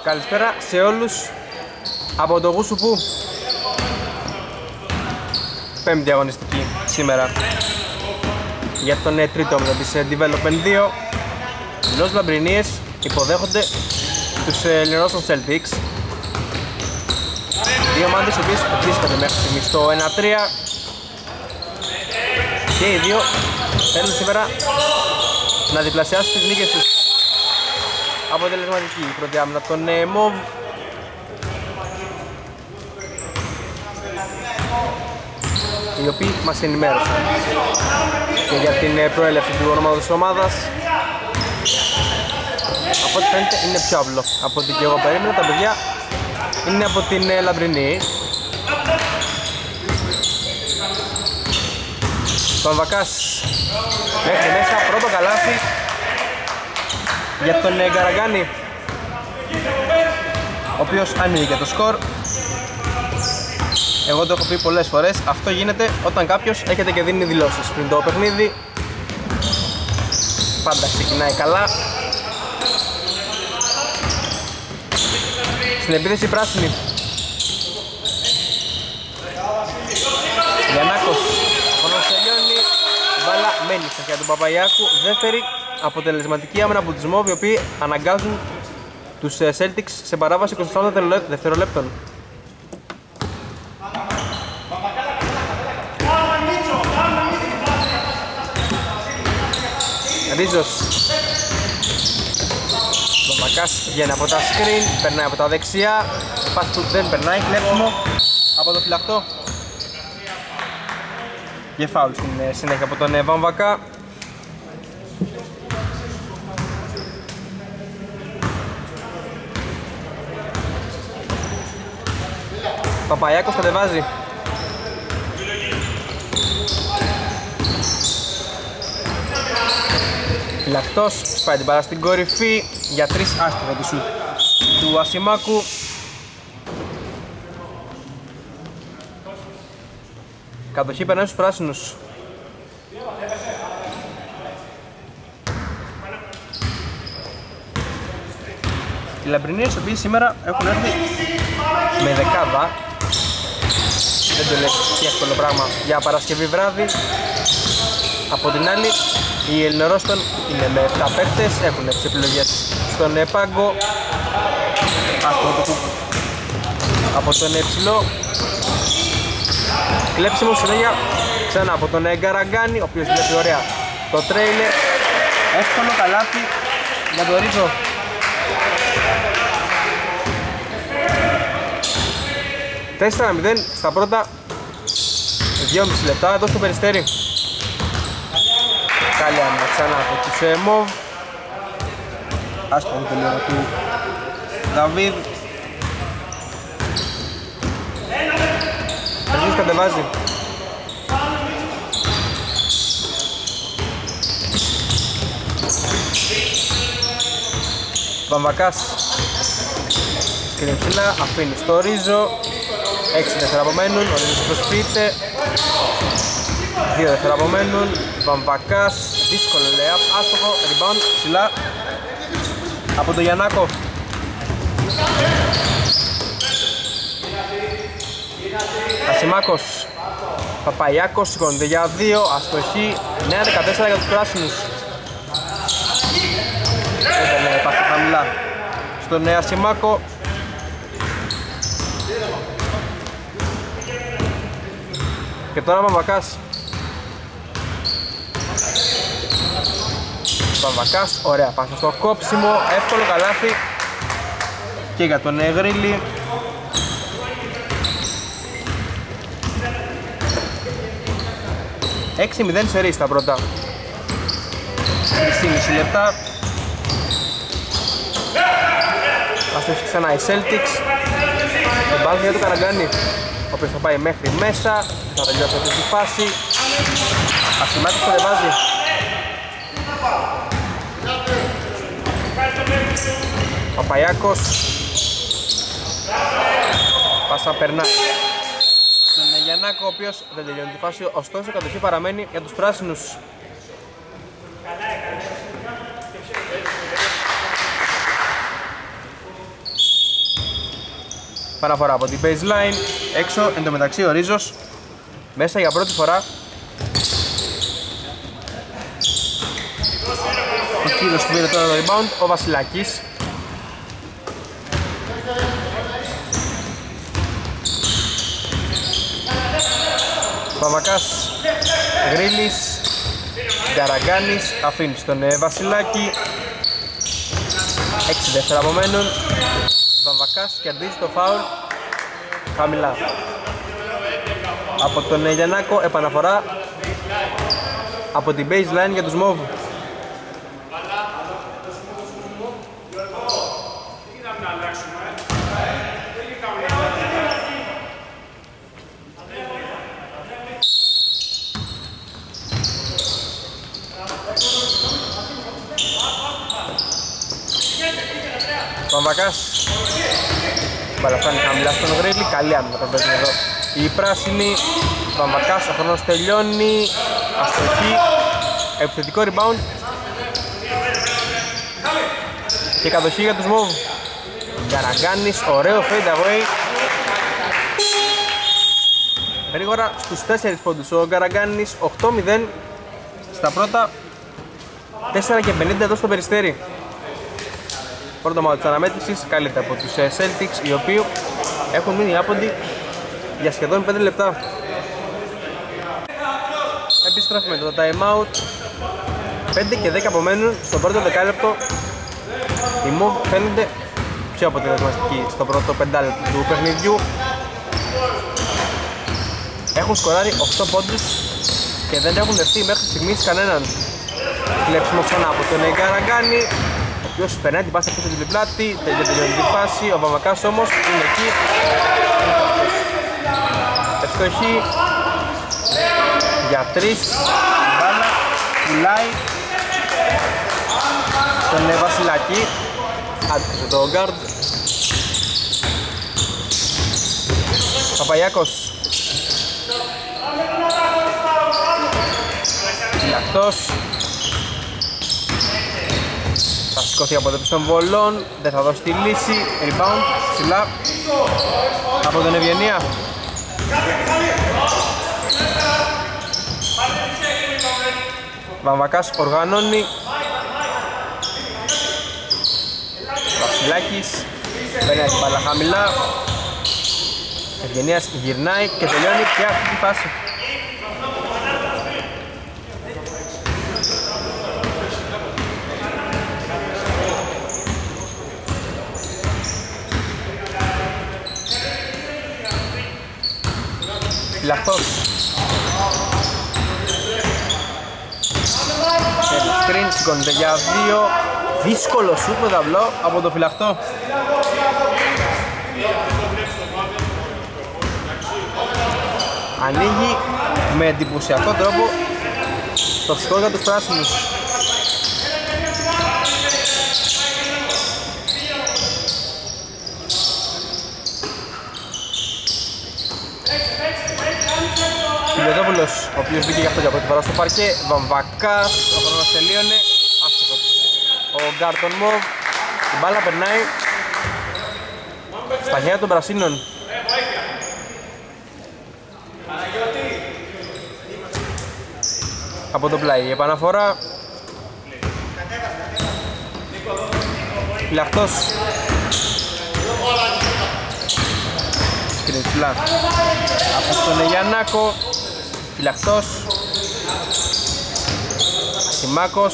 Καλησπέρα σε όλους από το Γουσουπού. Πέμπτη αγωνιστική σήμερα για τον τρίτο όμιλο της Development 2. Οι Los Lambriniers υποδέχονται τους Leroy Celtics. Δύο ομάδες οι οποίες βρίσκονται μέχρι στιγμή στο 1-3 και οι δύο θέλουν σήμερα να διπλασιάσουν τις νίκες τους. Αποτελεσματική η πρώτη άμυνα των MOV. Οι οποίοι μας ενημέρωσαν και για την προέλευση του ονόματος της ομάδας. Από ό,τι φαίνεται είναι πιο απλό από ό,τι και εγώ περίμενα. Τα παιδιά είναι από την Λαμπρινή. Τον Βακάς μέχρι μέσα, πρώτο καλάθι για τον Γκαραγκάνη, ο οποίος ανοίγει και το σκορ. Εγώ το έχω πει πολλές φορές, αυτό γίνεται όταν κάποιος έρχεται και δίνει δηλώσεις πριν το παιχνίδι. Πάντα ξεκινάει καλά. Στην επίθεση πράσινη Γιαννάκος, χρόνος τελειώνει, μπάλα μένει στα χέρια του Παπαγιάκου. Δεύτερη αποτελεσματική άμυνα από τους MOV, οι οποίοι αναγκάζουν τους Celtics σε παράβαση 24 δευτερολέπτων. Ρίζος, Δομακάς βγαίνει από τα screen, περνάει από τα δεξιά, πάση του δεν περνάει, κλέψιμο από το φυλακτό και φάουλ στην συνέχεια από τον Βαμβακά. Παπαγιάκος κατεβάζει. Φυλακτός, σπάει την μπάλα στην κορυφή για 3 άστοχα τη σουτ του Ασημάκου. Κατοχή περνάει στους πράσινους. Οι Λαμπρινίες, οι οποίοι σήμερα έχουν έρθει με δεκάδα. Δεν το λέει και εύκολο πράγμα για Παρασκευή βράδυ. Από την άλλη, οι Ελληνορόστον είναι με 7 παίκτες, έχουν τις επιλογές στον πάγκο. Από τον Εψηλό. Κλέψιμο συνέχεια ξανά από τον Γκαραγκάνη, ο οποίος βλέπει ωραία το τρέιλερ. Εύκολο καλάθι για τον Ρίζο. Τέσσερα 0 στα πρώτα 2,5 λεπτά εδώ στο Περιστέρι. Καλή άμυνα ξανά από τους MOV. Άστοχο το λίγο του Δαβίδ. Περνής κατεβάζει. Βαμβακάς σκρίνει ψηλά, αφήνει στο Ρίζο. 6 δεύτερα απομένουν, ο Ρίζος προσποιείται. 2 δεύτερα απομένουν, Βαμβακάς, δύσκολο layup, άστοχο, rebound, ψηλά από τον Γιαννάκο. Ασημάκος, Παπαγιάκος, σηκώνεται για 2, αστοχή, 9-14 για τους πράσινους. Έπαιρνε πάση χαμηλά στον Ασημάκο. Και τώρα Βαμβακάς. Βαμβακάς, ωραία πάσα στο κόψιμο, εύκολο καλάθι και για τον Γρίλη. Έξι 0 σερί στα πρώτα 3,5 λεπτά. Αστοχή ξανά οι Celtics. Το μπάζ για το Καραγκάνη, ο οποίος θα πάει μέχρι μέσα, θα τελειώσει αυτή τη φάση. Ασημάκης κατεβάζει. Παπαγιάκος. Πάσα περνάει στον Γιαννάκο, ο οποίος δεν τελειώνει τη φάση, ωστόσο η κατοχή παραμένει για τους πράσινους. Επαναφορά από την baseline, έξω, εν τω μεταξύ ο Ρίζος μέσα για πρώτη φορά. Ο κύριος που πήρε τώρα το rebound, ο Βασιλάκης. Παπακάς, Γρίλης, Γκαραγκάνης, αφήνει στον Βασιλάκη. 6 δεύτερα απομένουν. Βαμβακάς κερδίζει το φάουλ χαμηλά από τον Γιαννάκο. Επαναφορά από την baseline για τους Μόβ. Βαμβακάς, μπάλα φτάνει χαμηλά στον Γρίλη, καλή άμυνα τον παίζουν εδώ η πράσινη. Βαμβακάς, ο χρόνος τελειώνει, αστοχή, επιθετικό rebound και κατοχή για τους Μόβ. Γκαραγκάνης, ωραίο fade away. Γρήγορα στους 4 πόντους ο Γκαραγκάνης, 8-0 στα πρώτα, 4 και 50 εδώ στο Περιστέρι. Πρώτο μάτι της αναμέτρησης καλείται από τους Celtics, οι οποίοι έχουν μείνει άποντοι για σχεδόν 5 λεπτά. Επιστρέφουμε το time out. 5 και 10 απομένουν στο πρώτο δεκάλεπτο. Οι Move φαίνονται πιο αποτελεσματικοί στο πρώτο πεντάλεπτο του παιχνιδιού. Έχουν σκοράρει 8 πόντους και δεν έχουν δεχτεί μέχρι στιγμής κανέναν. Κλέψιμο ξανά από τον Γκαραγκάνη, ο οποίος περνάει την πάσα πίσω την πλάτη, τελειώνει την φάση. Ο Βαμβακάς όμως είναι εκεί. Ευστοχή για 3. Μπάλα πουλάει τον Βασιλάκη. Άτυχε το guard. Παπαγιάκος. Λακτός. Θα σηκωθεί από το πίσω των βολών, δεν θα δώσει τη λύση. Rebound, ψηλά από τον Ευγενία. Βαμβακάς οργανώνει. Βασιλάκης παίρνει την μπάλα χαμηλά. Ευγενίας γυρνάει και τελειώνει και αυτή τη φάση. Φυλαχτός. Screen, σηκώνεται για 2. Δύσκολο σουτ με ταυλό από το Φυλαχτό. Ανοίγει με εντυπωσιακό τρόπο το σκορ για τους πράσινους. Φιλιοδόπουλος, ο οποίος μπήκε για αυτό για πρώτη φορά στο παρκέ. Βαμβακάς, ο χρόνος τελείωνε. Άστοχος ο Γκάρτον Μοβ. Η μπάλα περνάει στα χέρια των πρασίνων. Από το πλάι η επαναφορά. Φυλαχτός. Σκριντσλά από τον Γιαννάκο. Φυλαχτός. Ασημάκος.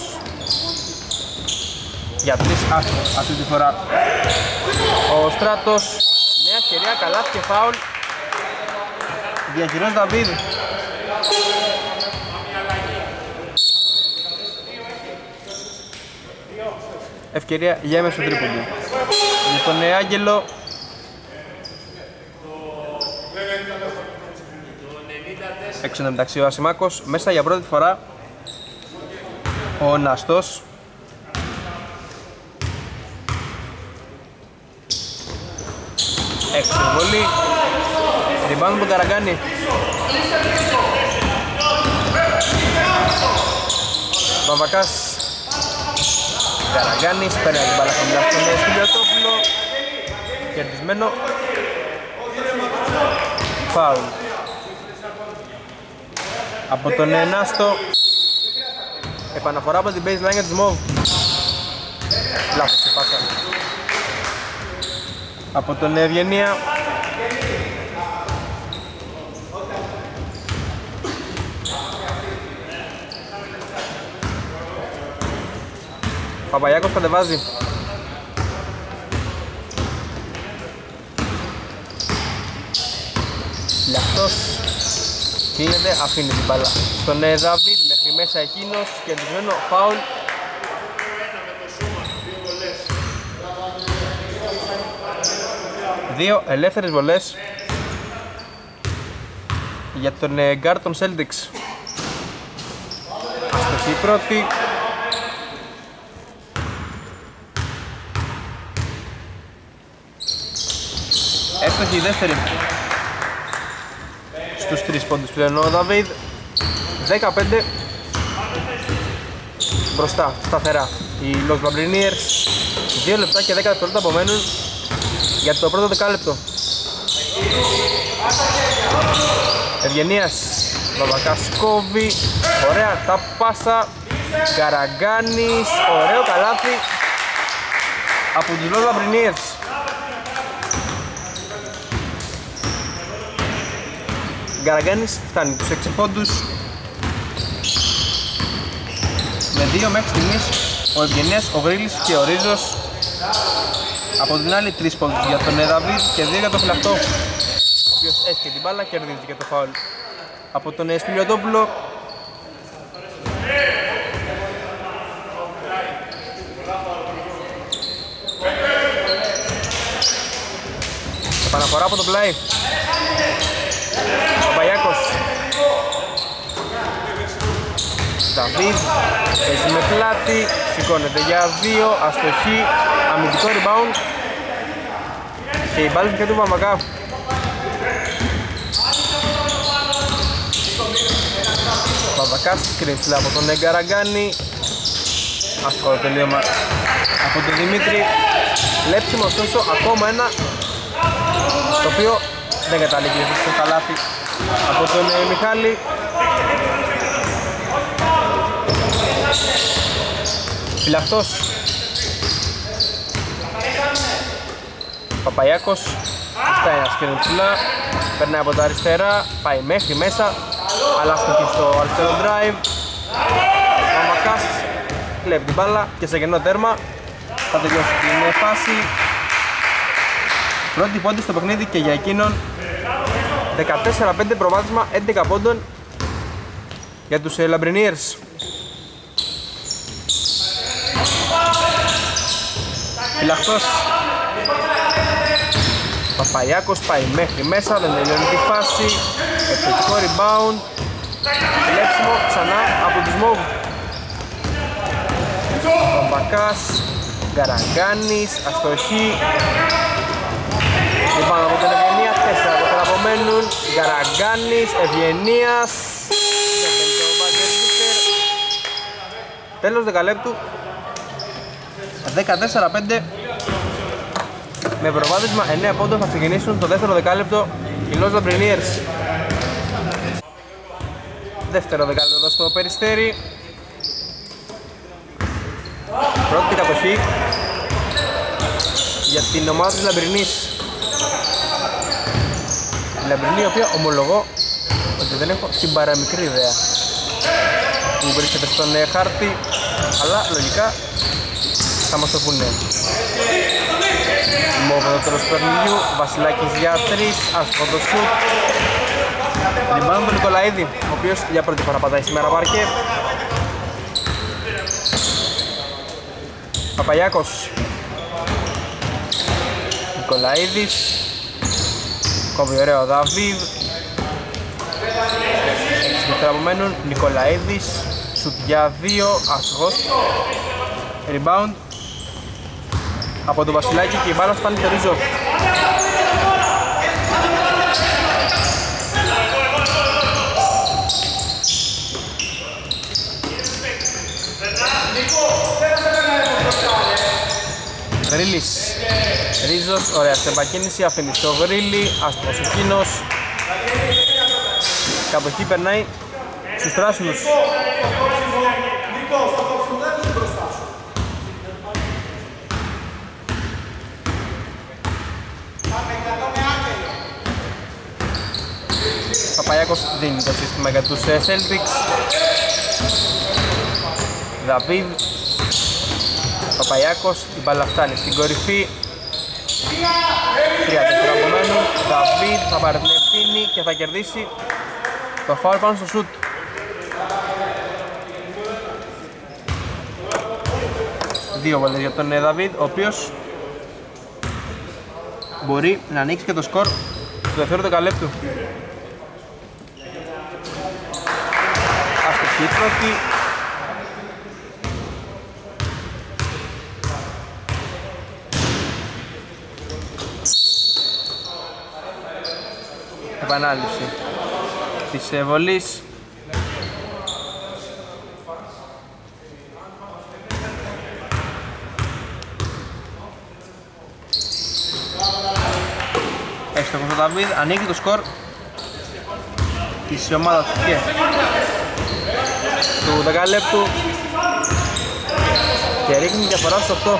Για 3 άστοχος αυτή τη φορά ο Στράτος. Νέα ευκαιρία, καλάθι και φάουλ. Διαχειρός Δαβίδ. Ευκαιρία για έμεσο τρίποντο για τον Άγγελο. Έξω μεταξύ ο Ασημάκος, μέσα για πρώτη φορά ο Ναστός. Έξω βολή. Rebound που Καραγκάνη. Βαμβακάς. Καραγκάνης παίρνει την μπάλα χαμηλά στον Σπηλιοτόπουλο. Κερδισμένο Φάουλ από τον Νάστο. Επαναφορά από την baseline για τους Μοβ. Λάθος η πάσα από τον Ευγενία. Παπαγιάκος κατεβάζει. Λιαχτός κινείται, αφήνει την μπάλα στον Δαβίδ μέχρι μέσα εκείνος, κερδισμένο φάουλ. Δύο ελεύθερες βολές για τον guard των Celtics. Αστοχή πρώτη. Εύστοχη η δεύτερη. Στους 3 πόντους πλέον ο Δαβίδ. 15 μπροστά, σταθερά οι Los Buccaneers. 2 λεπτά και 10 δευτερόλεπτα απομένουν για το πρώτο δεκάλεπτο. Ευγενίας, Βαβακάς κόβει, ωραία τα πάσα. Γκαραγκάνης, ωραίο καλάθι από τους Los Buccaneers. Γκαραγκάνης φτάνει τους 6 πόντους. Με 2 μέχρι στιγμής ο Ευγενίας, ο Βρύλης και ο Ρίζος. Από την άλλη 3 πόντους για τον Δαβίδ και 2 για τον Φυλακτό, ο οποίος έχει και την μπάλα, κερδίζει και το φάουλ από τον Σπηλιωτόπουλο. Επαναφορά από το πλάι. Παπαγιάκος. Δαβίδ παίζει με πλάτη, σηκώνεται για 2, αστοχή, αμυντικό rebound και η μπάλα και του Βαμβακά. Βαμβακάς κρύψει από τον Γκαραγκάνη, αστοχό τελείωμα από τον Δημήτρη. Λέψιμο ωστόσο ακόμα ένα, το οποίο δεν καταλήγει στο καλάθι από τον Μιχάλη. Φυλαχτός. Παπαγιάκος φτάει ένα σκηνό ψηλά, περνάει από τα αριστερά, πάει μέχρι μέσα, αλλά στοχή στο αριστερό drive. Μαμακάς κλέβει την μπάλα και σε κενό τέρμα θα τελειώσει την φάση. Πρώτη πόντη στο παιχνίδι και για εκείνον. 14-5 προβάδισμα, 11 πόντων για τους Λαμπρινίερς. Φυλαχτός. Παπαγιάκος πάει μέχρι μέσα, δεν τελειώνει τη φάση. Επιθετικό rebound. Κλέψιμο ξανά από τους Μόβ. Παπακάς, Γκαραγκάνης, αστοχή. Λοιπόν, από την Ευγενία, 4 από τον απομένουν. Γκαραγκάνης, Ευγενίας. Τέλος δεκαλέπτου. 14-5. Με προβάδισμα 9 πόντων θα ξεκινήσουν το δεύτερο δεκάλεπτο οι Los Buccaneers. Δεύτερο δεκάλεπτο εδώ στο Περιστέρι. Πρώτη κατοχή για την ομάδα της Λαμπρινής. Η Λαμπρινή, η οποία ομολογώ ότι δεν έχω την παραμικρή ιδέα που βρίσκεται στον χάρτη, αλλά λογικά θα μας το πούνε. Μόβ εδώ τέλος του παιχνιδιού, Βασιλάκης για 3, άστοχο το σουτ. Rebound τον Νικολαίδη, ο οποίος για πρώτη φορά πατάει σήμερα παρκέ. Παπαγιάκος, Νικολαίδης, κόβει ωραίο Δαβίδ. 6 δεύτερα απομένουν, Νικολαίδης, σουτ για 2, άστοχος. Rebound από τον Βασιλάκη και η μπάλα φτάνει στο Ρίζο. Γρίλης, Ρίζος, ωραία στεμπακίνηση, αφήνει στο Γρίλη, άστοχος εκείνος. Κατοχή περνάει στους πράσινους. Παπαγιάκος δίνει το σύστημα για τους Celtics. Δαβίδ, Παπαγιάκος, η μπάλα φτάνει στην κορυφή. 3-4 απομένουν. Δαβίδ θα πάρει την ευθύνη και θα κερδίσει το φάουλ πάνω στο σουτ. Δύο βολές για τον Δαβίδ, ο οποίος μπορεί να ανοίξει και το σκορ του δεύτερου δεκαλέπτου. Αστοχή πρώτη. Επανάληψη της βολής. Έστοχος ο Δαβίδ, ανοίγει το σκορ της ομάδας και του δεκαλέπτου και ρίχνει διαφορά στο 8.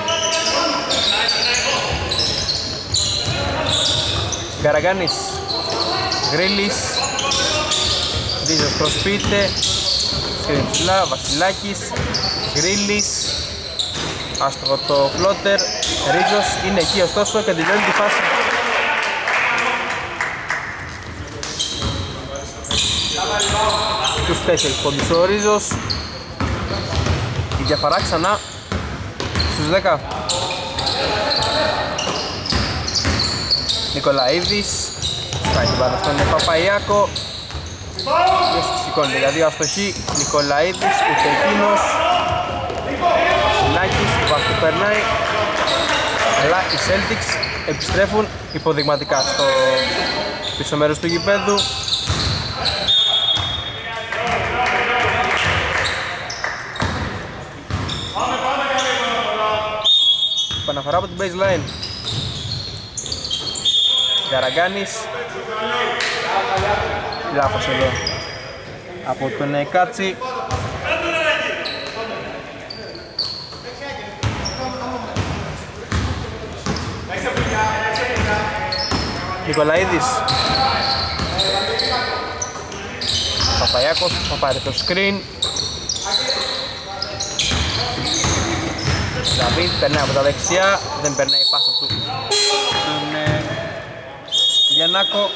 Γκαραγκάνης, Γκρίλης, Δίζος προσποιείται, σκριν ψηλά, Βασιλάκης, Γκρίλης, άστοχο το φλότερ, Ρίζος είναι εκεί ωστόσο και τελειώνει τη φάση. Τους 4 πόντους ο Ρίζος, η διαφορά ξανά στους 10. Νικολαίδης, στάει την μπάλα στον Παπαϊάκο, σηκώνει για δύο αστοχή. Νικολαίδης, ούτε εκείνος. Βασιλάκης, βάστο περνάει, αλλά οι Celtics επιστρέφουν υποδειγματικά στο πίσω μέρος του γηπέδου. Επαναφορά από την baseline. Γκαραγκάνης, λάθος εδώ από τον Κάτσι. Νικολαίδης, Παπαγιάκος θα πάρει το screen. Δαβίδ περνάει από τα δεξιά, δεν περνάει η πάσα του στον Γιαννάκο.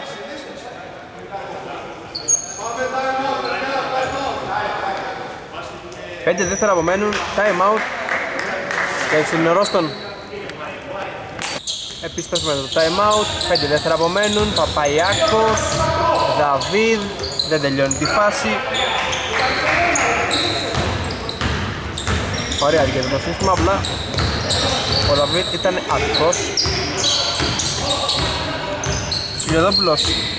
Πέντε δεύτερα απομένουν, time out και στην Ρόστον. Επιστρέφουμε το time out, 5 δεύτερα απομένουν, Παπαϊάκος, Δαβίδ, δεν τελειώνει τη φάση. Ωραία για το σύστημα, απλά ο Δαβίδ ήταν άτυχος. Σιλιοδόπουλος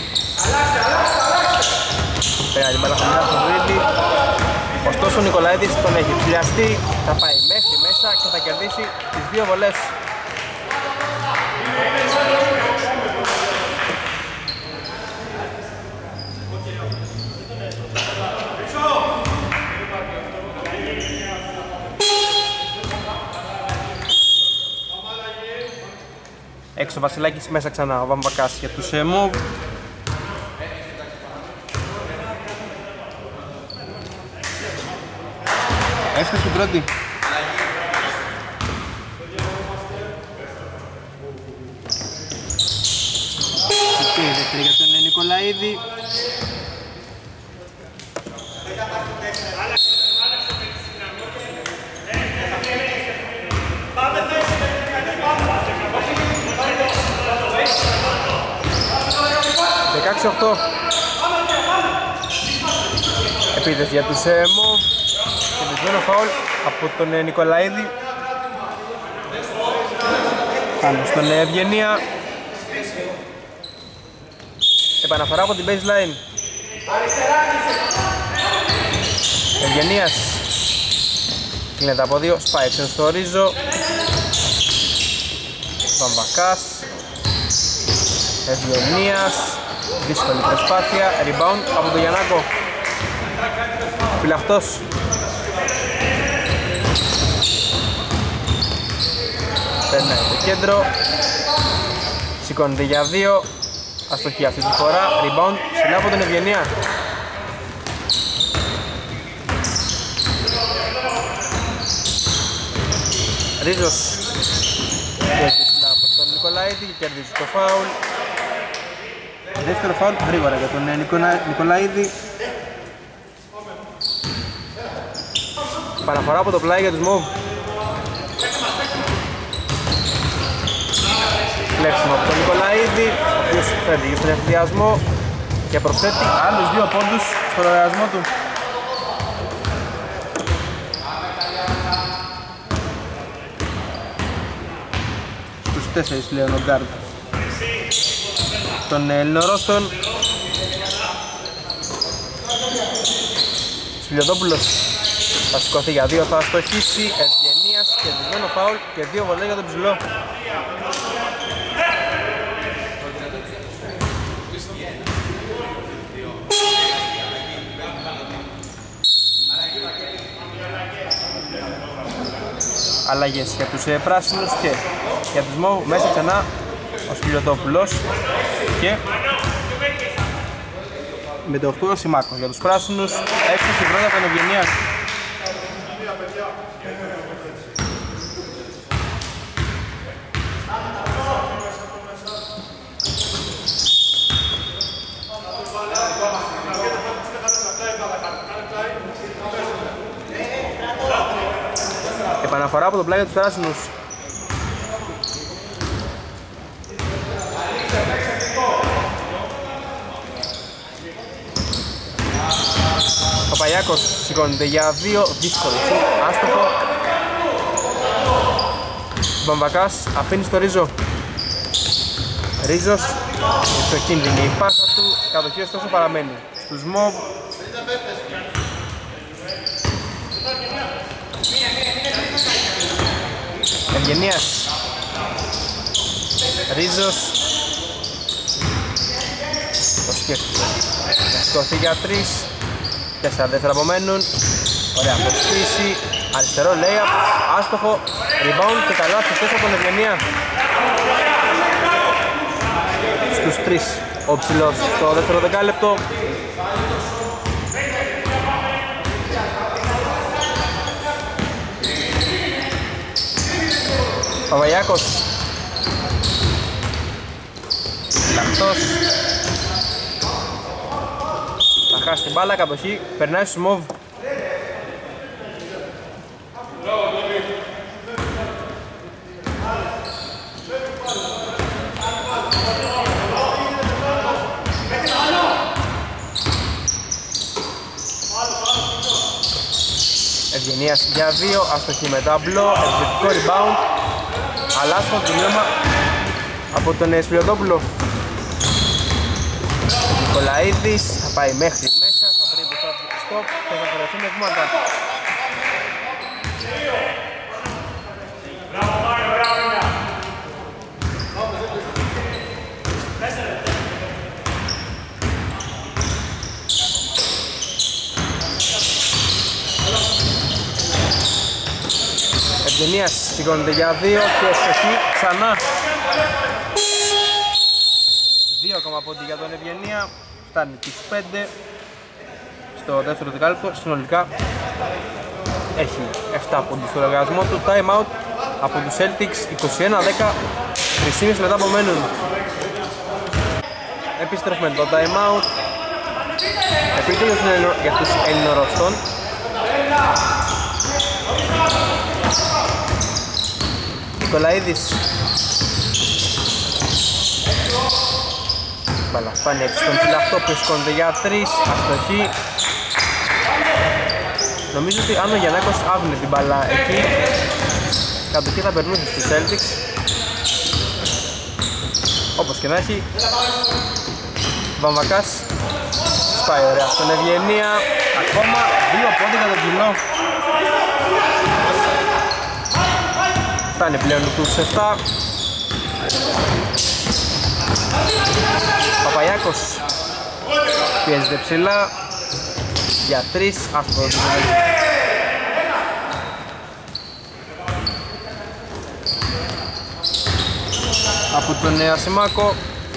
πέρα την μπάλα χαμηλά στον Ρίλλι. Ωστόσο ο Νικολαίδης τον έχει ψηλιαστεί, θα πάει μέχρι μέσα και θα κερδίσει τις δύο βολές. Έξω ο Βασιλάκης, μέσα ξανά ο Βαμβακάς για τους move. Έφτασε την πρώτη. Η δεύτερη για τον Νικολαίδη. Επίθεση για τους move. Κερδισμένο φαουλ από τον Νικολαίδη πάνω στον Ευγενία. Επαναφορά από την baseline. Ευγενίας κλείνεται από δύο, σπάει έξω στο Ρίζο. Βαμβακάς, Ευγενίας, Δύσκολη προσπάθεια, rebound από τον Γιαννάκο. Φυλαχτός. Περνάει το κέντρο. Σηκώνεται για 2. Αστοχή αυτή τη φορά, rebound ψηλά από τον Ευγενία. Ρίζος έχει ψηλά από τον Νικολαίδη και κερδίζει το φάουλ. Δεύτερο φάουλ γρήγορα για τον Νικολαίδη. Παραφορά από το πλάι για τους Μοβ. Κλέψιμο από τον Νικολαίδη, ο οποίος φεύγει στον ευθυδιασμό και προσθέτει άλλους 2 πόντους στο λογαριασμό του. Στους 4 πλέον ο γκάρντ των Ελληνορώστων. Σπηλιοδόπουλος θα σηκωθεί για 2, θα αστοχίσει. Ευγενίας, κερδισμένο φάουλ και 2 βολές για τον ψηλό. Αλλαγές για τους πράσινους και για τους Μοβ. Μέσα ξανά ο Σπηλιοδόπουλος και με το 8 ο Σιμάκος. Για τους πράσινους έξω στην πρώτα από τον Ευγενία. Επαναφορά από το πλάι για τους πράσινους. Παπαγιάκος σηκώνεται για 2, δύσκολο άστοχο. Βαμβακάς αφήνει στο Ρίζο. Ρίζος, εξοκίνδυνη η πάσα του, η κατοχή ωστόσο παραμένει στους Μοβ. Ευγενίας, Ρίζος, το σκέφτηκε να σηκωθεί για 3, 4 δεύτερα απομένουν. Ωραία αποσφύση, αριστερό layup, άστοχο, rebound και καλά αυτές από τον Ευγενία. Στους 3 ο ψηλός στο δεύτερο δεκάλεπτο. Παπαγιάκος, λαχτός, θα χάσει την μπάλα, κατοχή, περνάει στους Μοβ. Ευγενίας για 2, αστοχή με ταμπλό, εξαιρετικό rebound. Αλλά άσχολο τελείωμα από τον Σπηλιοδόπουλο. Ο Νικολαίδης θα πάει μέχρι μέσα, θα βρει μπροστά του stop και θα βρεθούν βήματα. Ευγενίας σηκώνεται για 2 και στοχή ξανά. 2 ακόμα πόντι για τον Ευγενία, φτάνει τους 5 στο δεύτερο δεκάλεπτο. Συνολικά έχει 7 πόντι στο λογαριασμό του. Time out από τους Celtics, 21-10, 3,5 λεπτά απομένουν. Επιστρέφουμε το time out. Επίτηδες για τους Ελληνορωστών. Νικολαίδης, μπαλά φτάνει έξω στον φυλαχτό που σηκώνεται για 3, αστοχή. Νομίζω ότι αν ο Γιαννάκος άβλε την μπαλά εκεί, κατοχή θα περνούσε στους Celtics. Όπως και να έχει, Βαμβακάς σπάει ωραία στον Ευγενία, ακόμα 2 πόντι για τον κοινό. Φτάνει πλέον τους 7. Παπαγιάκος πιέζεται ψηλά για 3, άστοχο το τρίποντο. Από τον Ασημάκο.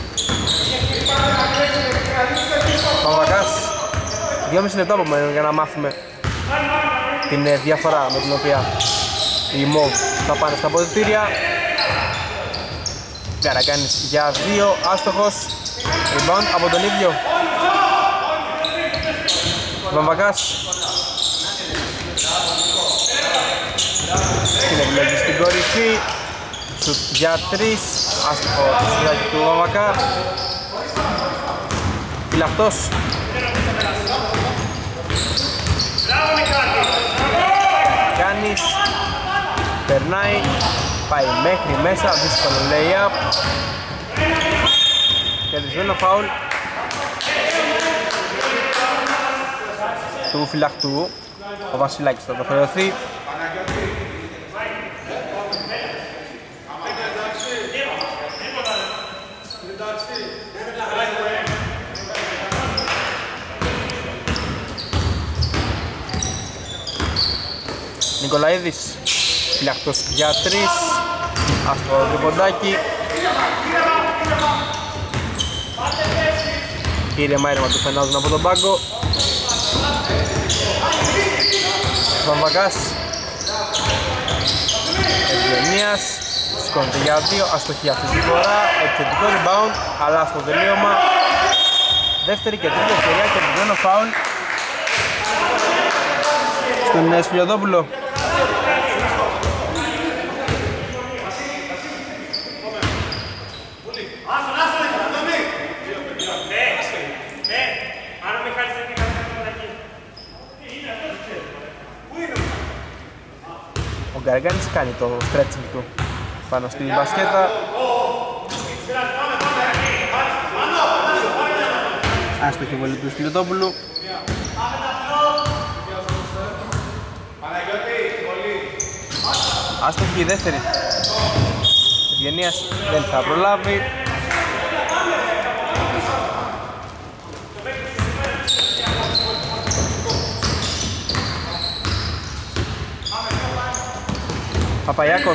Παπαγιάκος, 2,5 λεπτά απομένουν για να μάθουμε την διαφορά με την οποία οι ΜΟΒ θα πάνε στα αποδυτήρια. Καραγκάνης για 2, άστοχος. Rebound από τον ίδιο. Βαμβακάς. Την επιλογή στην κορυφή. Σουτ για 3, άστοχο το σουτάκι του Βαμβακά. Φυλαχτός. Κάνεις. Περνάει. Πάει μέχρι μέσα, δύσκολο lay-up. Κερδισμένο φάουλ του φυλαχτού. Ο Βασιλάκης θα το χρεωθεί. Νικολαίδης, φυλαχτός για 3, άστοχο τριποντάκι. Κύριε μάιρεμα του φαινάζουν από τον πάγκο. Βαμβακάς, Ευγενίας, σηκώνεται για 2, αστοχή αυτή τη φορά. Επιθετικό rebound, αλλά στο τελείωμα δεύτερη και τρίτη ευκαιρία και επιθετικό φάουλ στον Σπιλιοδόπουλο. Ο Γκαραγκάνης κάνει το stretching του πάνω στη μπασκέτα. Άστοχη βολή του Σπιλιωτόπουλου. Άστοχη η δεύτερη. Ευγενίας δεν θα προλάβει. Παπαγιάκος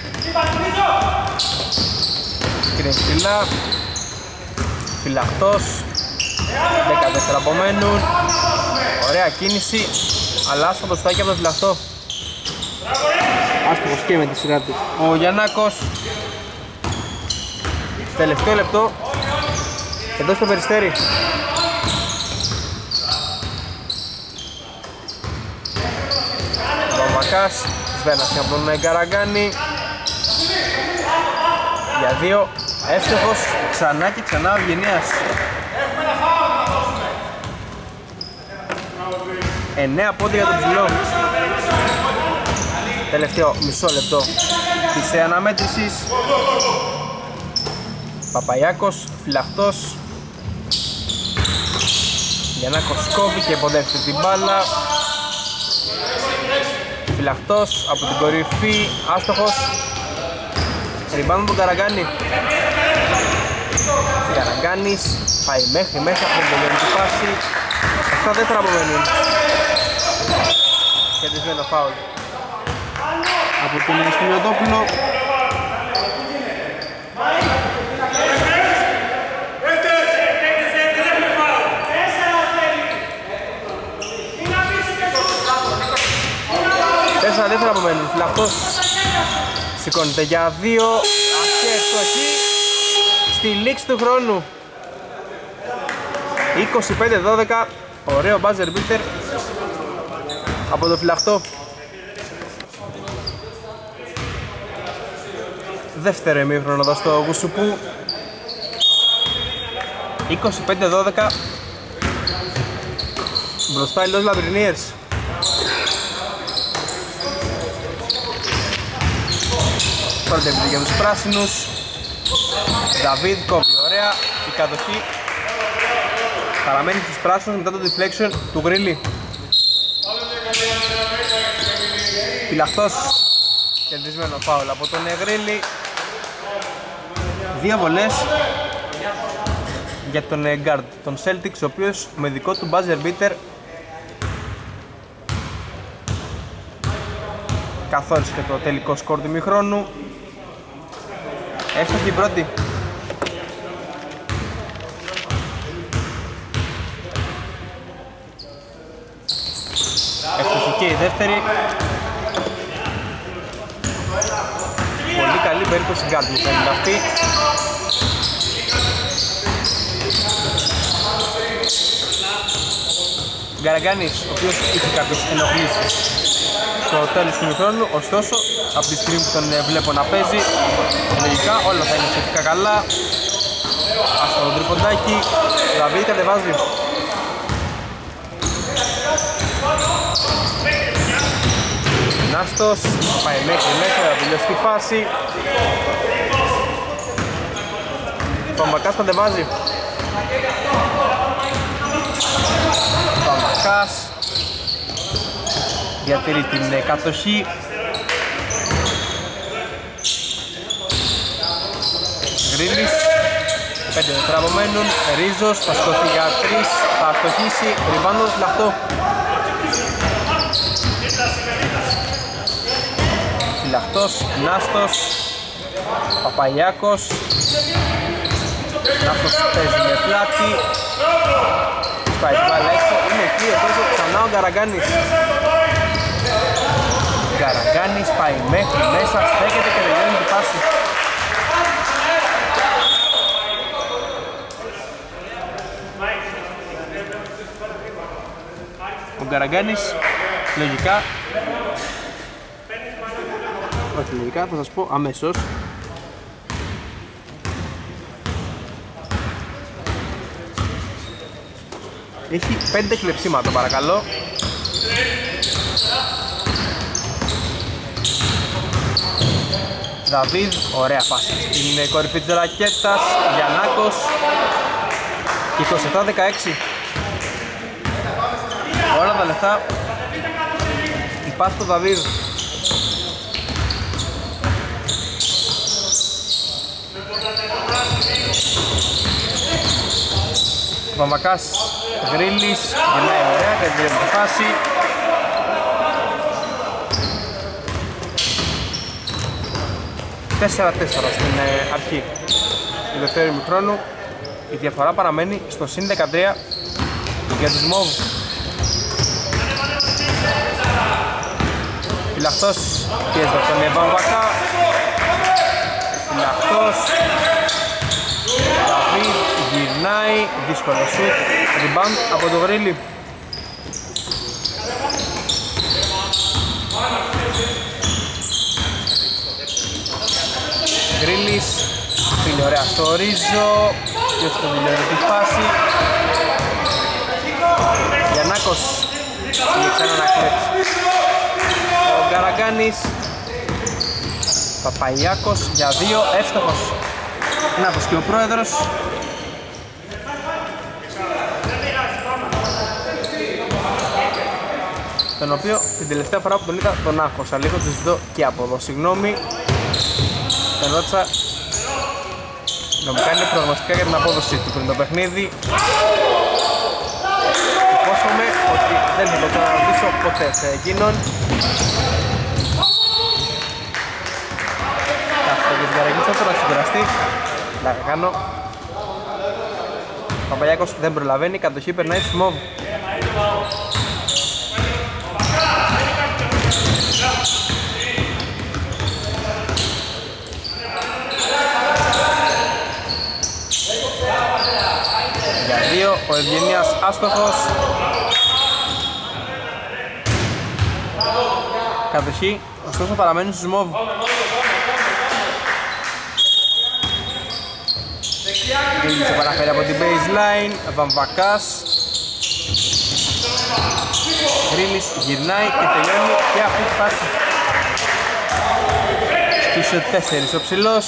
κρίνει ψηλά. Φυλαχτός. 14 απομένουν. Ωραία κίνηση, αλλά άστοχο το στάκι από το φυλαχτό. Άστοχος και με τη σειρά του ο Γιαννάκος. Τελευταίο λεπτό εδώ στο Περιστέρι. Βαμβακάς σβένασε από τον Γκαραγκάνη για 2, εύστοχος. Ξανά και ξανά ο Ευγενίας. 9 πόντια για τον ψηλό. Τελευταίο μισό λεπτό της αναμέτρησης. Παπαγιάκος, φυλαχτός. Γιαννάκος κόβει και υποδέχεται την μπάλα. Φυλαχτός από την κορυφή, άστοχος. Ριμπάνω τον Καραγκάνη. Καραγκάνης πάει μέχρι μέσα από την τελειώνει τη φάση. Αυτά δεν θα απομένουν. Κερδισμένο φάουλ από τον Σπιλιωτόπουλο. Τέσσερα δεύτερα απομένουν. Φυλαχτός σηκώνεται για 2. Αστοχή στη λήξη του χρόνου. 25-12. Ωραίο buzzer beater από το φυλαχτό. Δεύτερο ημίχρονο εδώ στο Γουσουπού. 25-12. Μπροστά οι Los Labriniers. Πρώτη επιλογή για τους πράσινους. Δαβίδ κόβει ωραία. Η κατοχή παραμένει στους πράσινους μετά το deflection του Γρίλη. Φυλαχτός. Κερδισμένο φάουλ από τον Γρίλη. 2 βολές για τον guard των Celtics, ο οποίος με δικό του buzzer beater καθόρισε και το τελικό σκορ του ημιχρόνου. Έστοχη η πρώτη. Έστοχη και η δεύτερη. Πολύ καλή περίπτωση guard μου φαίνεται αυτή. Γκαραγκάνης, ο οποίος είχε κάποιες ενοχλήσεις στο τέλος του ημιχρόνου, ωστόσο από τη στιγμή που τον βλέπω να παίζει λογικά όλα θα είναι σχετικά καλά. Άστο το τριποντάκι, Δαβίδ κατεβάζει. Νάστος, πάει μέχρι μέσα, θα τελειώσει τη φάση. Παμπακάς κατεβάζει. Παμπακάς διατηρεί την κατοχή. Γκρίλης, 5 δευτερά απομένουν. Ρίζος θα σκοθεί για 3, θα αστοχίσει. Ριβάνος, Λαχτό. Λαχτός, Νάστος, Παπαγιάκος. Νάστος παίζει με πλάτη. Πάει την μπάλα έξω, είναι εκεί εδώ ξανά ο Γκαραγκάνης. Γκαραγκάνης πάει μέχρι μέσα, στέκεται και τελειώνει τη φάση. Ο Γκαραγκάνης λογικά, όχι λογικά, θα σας πω αμέσως. Έχει 5 κλεψίματα, παρακαλώ. Δαβίδ, ωραία φάση στην κορυφή της ρακέτας. Γιαννάκος, 27-16. Όλα τα λεφτά η πάση του Δαβίδ. Βαμβακάς, Γκρίλης, γυρνάει ωραία και τελειώνει τη φάση. Τέσσερα-4 στην αρχή του δεύτερου ημιχρόνου. Η διαφορά παραμένει στο συν 13 για τους Μόβ. Φυλαχτός πιέζει τον Βαμβακά. Φυλαχτός. Δαβίδ γυρνάει, δύσκολο σουτ, rebound από το Γρίλι. Γκρίλης, φίλοι ωραία στο Ρίζο, ποιος το δηλώνει τη φάση. Γιαννάκος, πήγε ξανά να κλέψει. Ο Γκαραγκάνης, Παπαγιάκος για 2, εύστοχος. Να πως και ο πρόεδρος. Τον οποίο την τελευταία φορά που τον είδα τον άγχωσα λίγο, του ζητώ και από εδώ συγγνώμη. Τον ρώτησα να μου κάνει προγνωστικά για την απόδοσή του πριν το παιχνίδι. Υπόσχομαι ότι δεν θα το ξαναρωτήσω ποτέ σε εκείνον. Αυτό και την καραγίτσα τώρα να συγκεραστεί. Να κάνω. Ο Παπαγιάκος δεν προλαβαίνει, η κατοχή περνάει στους Μόβ. Για 2 ο Ευγενίας άστοχος. Κατοχή, ωστόσο παραμένουν στους Μόβ. Γκρίλης παραφέρει από την baseline, Βαμβακάς. Γκρίλης γυρνάει και τελειώνει και αυτή τη φάση. Στους 4 ο ψηλός.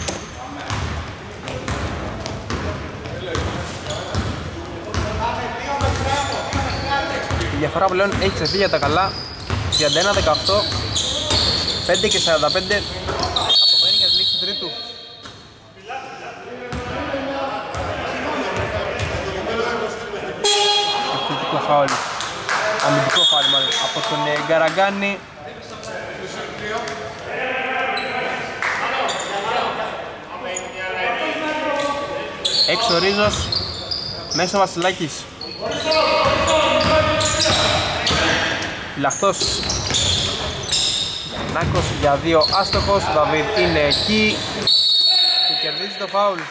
Η διαφορά πλέον έχει ξεφύγει για τα καλά. 31-18, 5 και 45 απομένει για τη λήξη του τρίτου. φάουλ. Αμυντικό φάουλ μάλλον από τον Γκαραγκάνη. Έξω ο Ρίζος, μέσα ο Βασιλάκης. Λαχτός. Γιαννάκος για 2 άστοχος, Δαβίδ είναι εκεί και κερδίζει το φάουλ.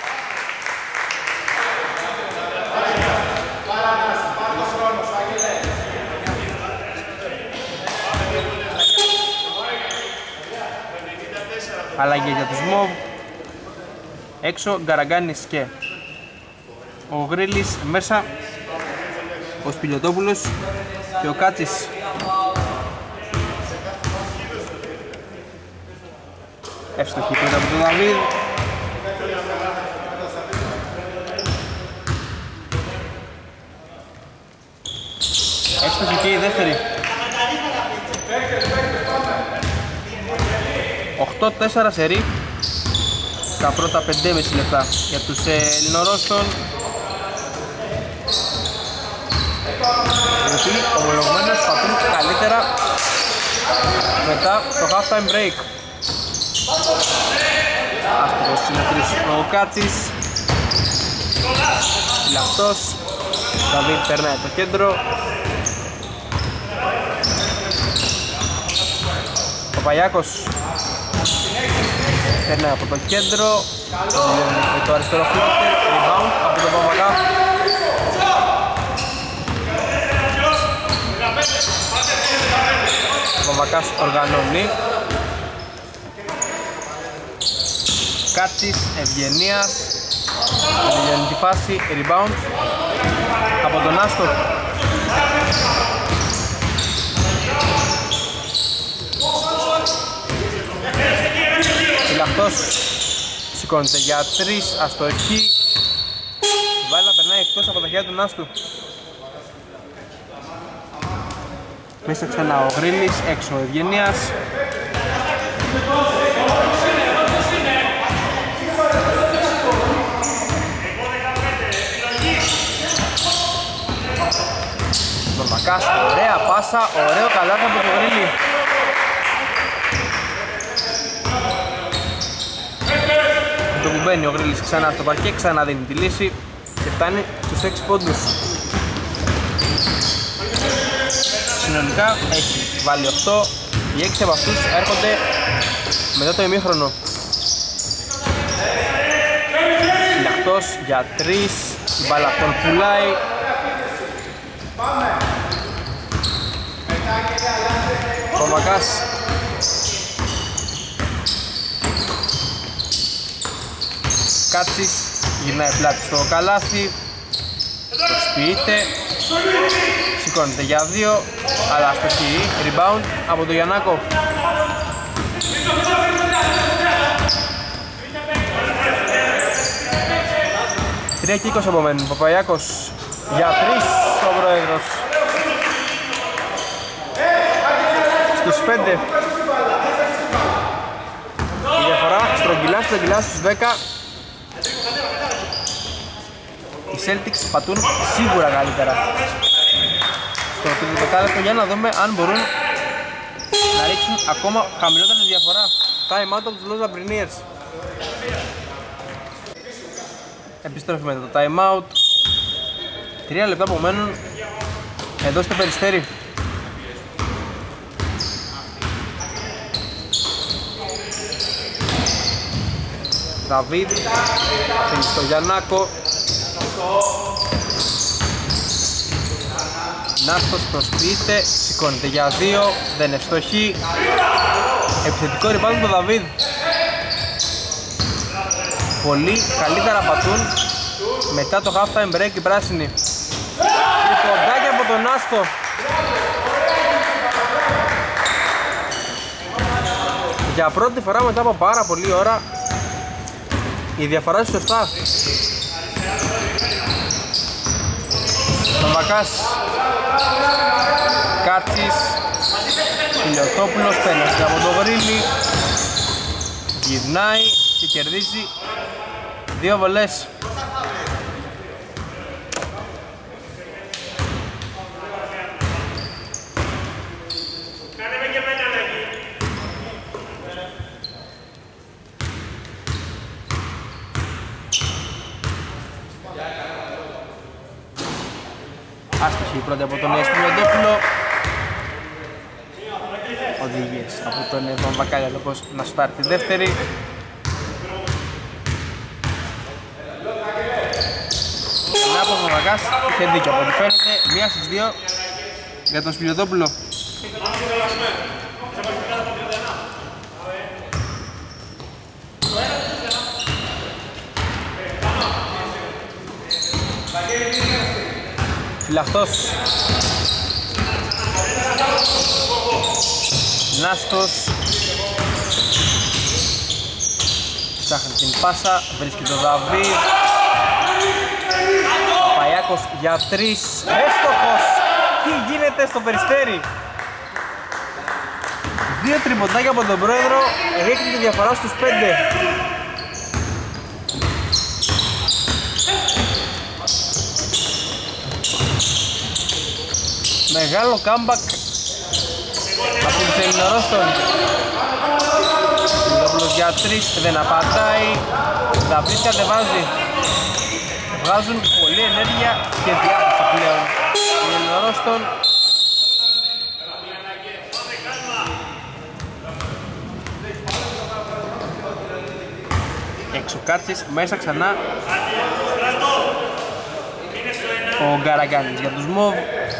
Αλλαγή για τους Μοβ. Έξω Γκαραγκάνης και ο Γρίλης, μέσα ο Σπηλιοτόπουλος και ο Κάτσης. Εύστοχη πέρα από τον Δαβίδ. Εύστοχη και η δεύτερη. 8-4 σερί στα πρώτα 5,5 λεπτά για τους Ελληνορώσπων. Γιατί ομολογουμένως πατούν καλύτερα μετά το half time break. Άστοχος είναι ο Κάτσης. Λαχτός. Δαβίδ περνάει το κέντρο. Ο Παπαγιάκος περνάει από το κέντρο. Με το αριστερό φλότερ. Rebound από τον Παπαγά. Ο Παπακάς οργανώνει. Κάτσης, Ευγενίας. Τελειώνει τη φάση. Rebound από τον Άστο. Λαχτός σηκώνεται για 3, αστοχή. Η μπάλα περνάει εκτός από τα χέρια του Νάστου. Μέσα ξανά ο Γρίλης, έξω ο Ευγενίας. Νορμακάς, ωραία πάσα, ωραίο καλάθι από το Γρίλη. Το που μπαίνει ο Γρίλης ξανά στο παρκέ, ξαναδίνει τη λύση και φτάνει στους 6 πόντους. Συνολικά έχει βάλει 8, οι 6 από αυτούς έρχονται μετά το ημίχρονο. Λαχτός για 3, η μπάλα τον πουλάει. Κομακάς. Κάτσης, γυρνάει πλάτη στο καλάθι. Προσποιείται. Σηκώνεται για 2, αλλά αστοχή. Rebound από τον Γιαννάκο. Τρία και 20 απομένουν. Παπαγιάκος για 3 ο πρόεδρος. Στους 5. Η διαφορά στρογγυλά στους 10. Οι Celtics πατούν σίγουρα καλύτερα στο τρίτο δεκάλεπτο, για να δούμε αν μπορούν να ρίξουν ακόμα χαμηλότερη διαφορά. Time out από τους Los Labriniers. Επιστρέφει μετά το time out. 3 λεπτά που μένουν εδώ στο Περιστέρι. Δαβίδ, θέλει στο Γιαννάκο. Νάστος προσποιείται, σηκώνεται για 2, δεν ευστοχεί. Επιθετικό rebound του Δαβίδ. Πολύ καλύτερα πατούν μετά το half time break οι πράσινοι. Τριποντάκι από τον Νάστο. Για πρώτη φορά μετά από πάρα πολλή ώρα η διαφορά στους 7. Νοβακάς, Κάτσης, Σπηλιοτόπουλος, πένασε από το Γρίλι. Γυρνάει και κερδίζει 2 βολές. πρώτη από τον Σπιλιοντόπουλο. Οδηγίες από τον Βαμβακάλια πώς να σπάρει τη δεύτερη. Από ο Βαμβακάς είχε δίκιο από ό,τι φαίνεται. 1 στις 2 για τον Σπιλιοντόπουλο. Φυλαχτός. Νάστος. Ψάχνει την πάσα, βρίσκει τον Δαβίδ. Παπαϊάκος για 3. Έστοχος! Τι γίνεται στο Περιστέρι? 2 τριμποντάκια από τον πρόεδρο, ρίχνει τη διαφορά στους 5. Μεγάλο comeback από τους Ελληνορόστον. Σιλόπουλος για 3, δεν απαντάει. Δαβίδ κατεβάζει. Βγάζουν πολλή ενέργεια και διάθεση πλέον οι Ελληνορόστον. Έξω Κάτσης, μέσα ξανά ο Γκαραγκάνης για τους Μοβ.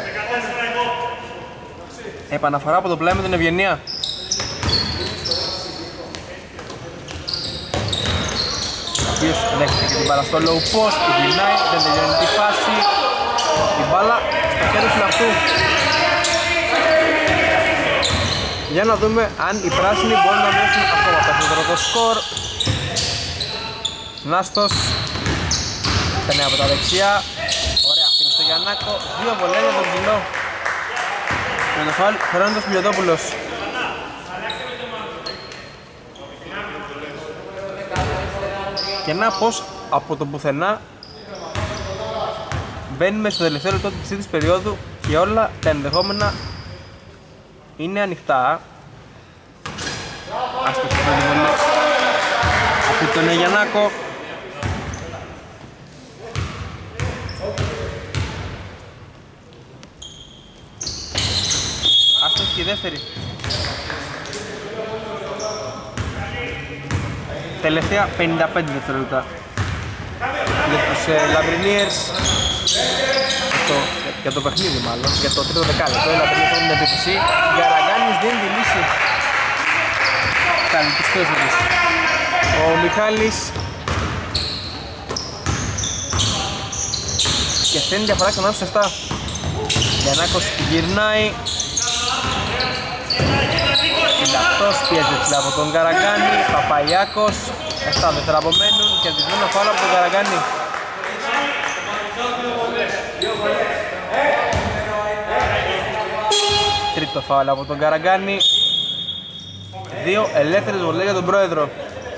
Επαναφορά από το πλάι με την Ευγενία. Ο οποίος δέχεται και την μπάλα στο low post, γυρνάει, δεν τελειώνει τη φάση. Η μπάλα στο χέρι του Φυλαχτού. Για να δούμε αν οι πράσινοι μπορούν να μειώσουν ακόμα περισσότερο το σκορ. Νάστος παίρνει από τα δεξιά. Ωραία, αφήνει στο Γιαννάκο. 2 βολές για τον ψηλό. Με το φάουλ φέρνει τον Σπιλιοντόπουλος. Και να πως από το πουθενά μπαίνουμε στο τελευταίο λεπτό της τρίτης περίοδου και όλα τα ενδεχόμενα είναι ανοιχτά. Ας το πούμε από τον Γιαννάκο. Άστος και η δεύτερη. Τελευταία 55 δευτερόλεπτα για τους Λαμπρινίερς, για το παιχνίδι μάλλον, για το τρίτο δεκάλεπτο. Οι Λαμπρινίερς έχουν την επίθεση. Γκαραγκάνης δίνει τη λύση. Κάνει τους 4. Ο Μιχάλης και στέλνει διαφορά ξανά στους 7. Γιαννάκος γυρνάει. Φυλαχτός πιέζει ψηλά από τον Γκαραγκάνη. Παπαϊάκος. 7 δεύτερα απομένουν. Κερδισμένο φάουλ από τον Γκαραγκάνη. Τρίτο φάουλ από τον Γκαραγκάνη. 2 ελεύθερες βολές για τον πρόεδρο.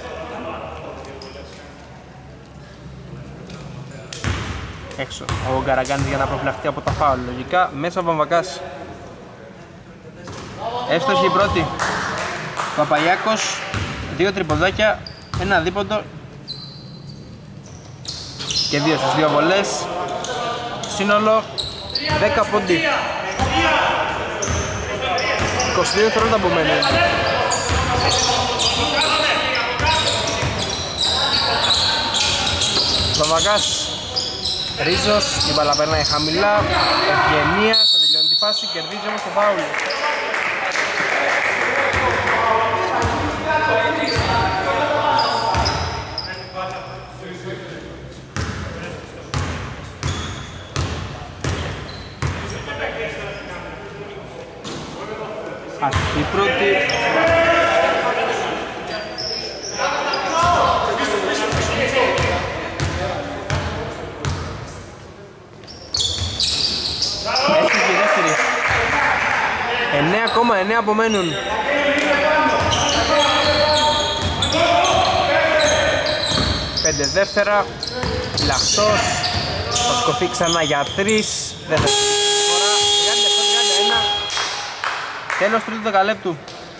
Έξω ο Γκαραγκάνης για να προφυλαχθεί από τα φάουλ. Λογικά μέσα ο Βαμβακάς. Έστοχη η πρώτη. Παπαϊάκος, 2 τριποδάκια, 1 δίποντο και 2 στις 2 βολές. Σύνολο 10 πόντι. 22 δευτερόλεπτα απομένουν. Βαμβακάς, Ρίζος, η μπάλα περνάει χαμηλά. Ευγενίας, θα τελειώνει τη φάση, κερδίζει όμως το φάουλ. Η πρώτη. Έφυγε η δεύτερη. 9,9 απομένουν. Πέντε δεύτερα. Λαχτός. Θα σκοθεί ξανά για 3. Δεν θα σκοθεί φορά. 37-31. Τέλος τρίτου δεκαλέπτου.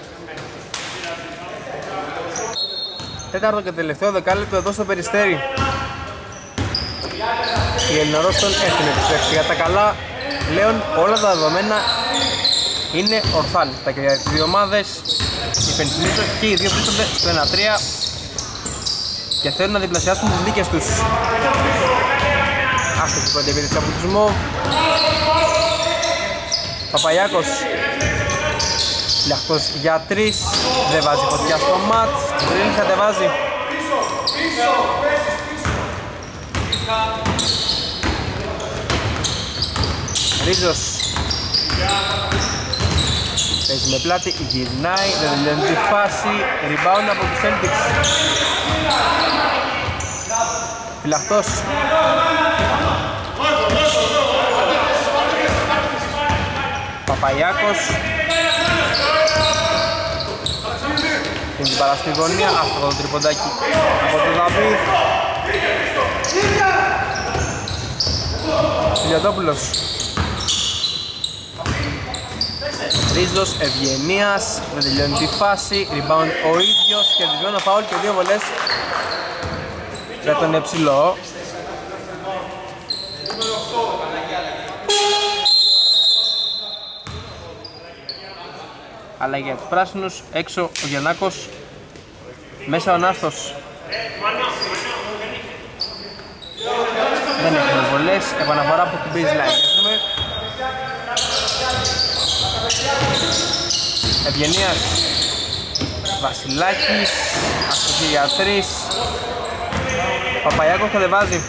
Τέταρτο και τελευταίο δεκάλεπτο εδώ στο Περιστέρι. Οι Ελληνορόστον έχουν επιστρέψει για τα καλά. πλέον όλα τα δεδομένα είναι ορθά λεπτά και για τις δύο ομάδες. Υπενθυμίζω και οι δύο βρίσκονται στο 1-3 και θέλουν να διπλασιάσουν τις νίκες τους. Άστοχη πρώτη επίθεση από τους Μοβ. Παπαγιάκος Λιαχτός για 3, δεν βάζει φωτιά στο μάτς. Βρύλης κατεβάζει. Ρίζος παίζει με πλάτη, γυρνάει, δεν τελειώνει τη φάση. Rebound από τους Celtics. Φυλαχτός Παπαγιάκος την παρά στη γωνία, αυτό το τριποντάκι από τον Δαβίδ. Φιλιαδόπουλος Ρίζος Ευγενίας, δεν τελειώνει τη φάση. Rebound ο ίδιος, κερδισμένο φάουλ και δύο βολές για τον Εψηλό. Αλλά για τους πράσινους, έξω ο Γιαννάκος, μέσα ο Νάστος. Δεν έχουμε βολές, επαναφορά από την baseline. Ευγενίας, Βασιλάκης, αστοχή για 3. Παπαγιάκος κατεβάζει.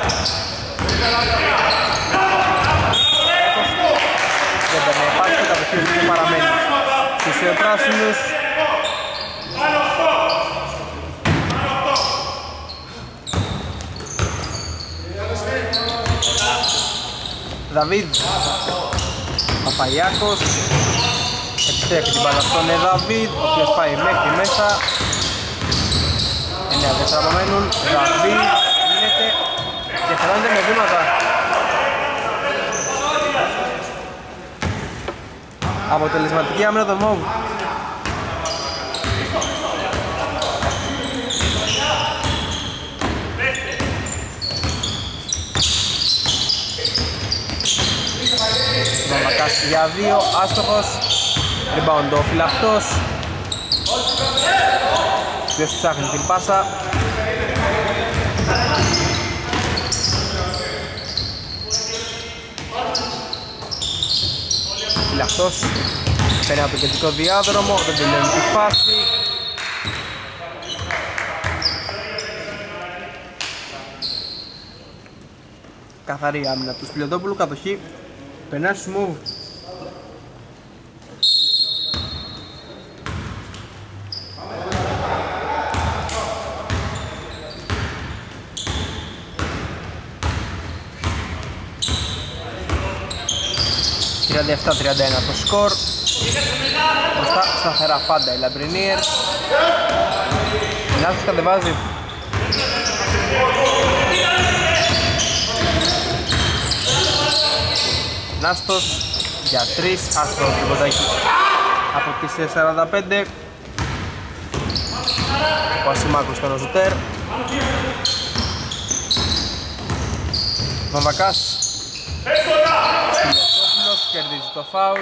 Δεν περνάει πάλι και κατευθείαν και παραμένει στους πράσινους. Δαβίδ Παπαγιάκος επιστρέφει την μπάλα στον Δαβίδ, ο οποίος πάει μέχρι μέσα. 9-4 απομένουν. Δαβίδ γίνεται και χωρώνεται με βήματα. Αποτελεσματική άμυνα των Μοβ. Μαμακάς για 2, άστοχος. Rebound ο Φυλαχτός, ποιος ψάχνει την πάσα. Φυλαχτός παίρνει από το κεντρικό διάδρομο, δεν τελειώνει τη φάση. Καθαρή άμυνα του Σπηλιοτόπουλου, κατοχή περνάει στους Move. ...37-31 το σκορ. Μπροστά σταθερά πάντα οι Λαμπρινίερς. Νάστος κατεβάζει. Νάστος για 3, άστρο τριποντάκι από τις 45. Ο Ασημάκος στον Οζουτέρ. Βαμβακάς Στυλιασόπουλος, κερδίζει το φάουλ.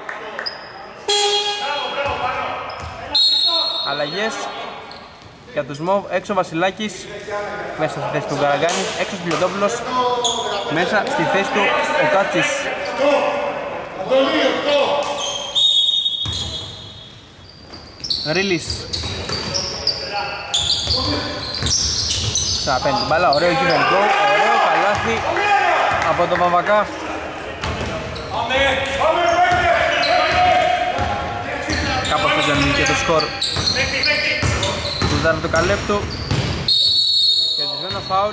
Αλλαγές για τους Μοβ, έξω Βασιλάκης μέσα στη θέση του Γκαραγκάνη, έξω Σπηλιοτόπουλος, μέσα στη θέση του ο Κάτσης. Ρίλης ξαναπαίνει την μπάλα, ωραίο give and go, ωραίο καλάθι από τον Βαμβακά. Κάπως δεν είναι και το σκορ του τέταρτου καλέπτου. Κερδισμένο φάουλ